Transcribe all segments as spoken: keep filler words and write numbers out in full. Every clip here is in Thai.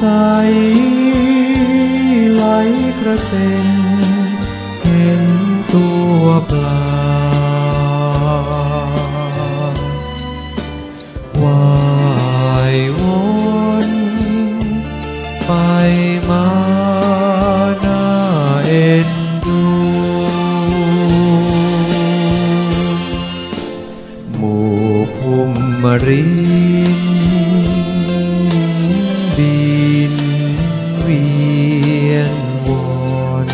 ไหลกระเซ็นเห็นตัวปลาว่ายวนไปมาน่าเอ็นดูหมู่ภูมิรินบินเวียนวน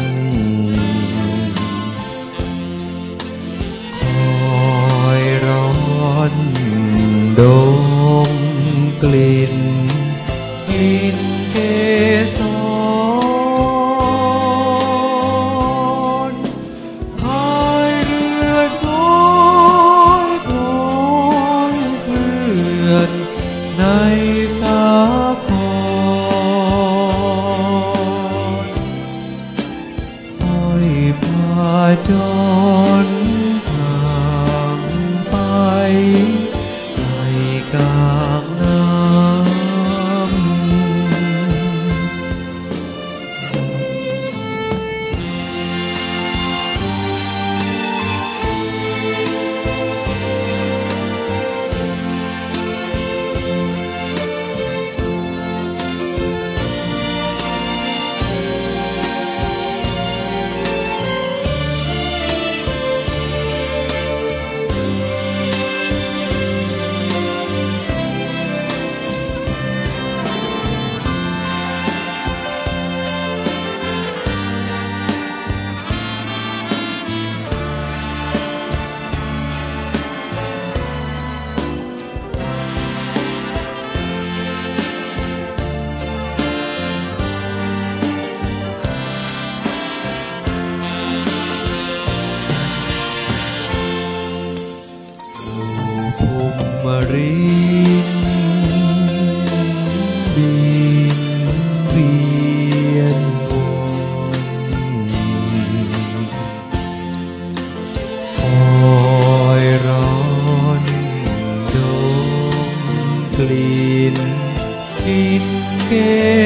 คอยร้อนดมกลิ่นกลิ่นเกสรพายเรือโดยโดยเคลื่อนในสาครห้อยพาจรทางไปในกลางน้ภูมิรินบินเวียนวนคอยร้อนดมกลิ่นกลิ่นเก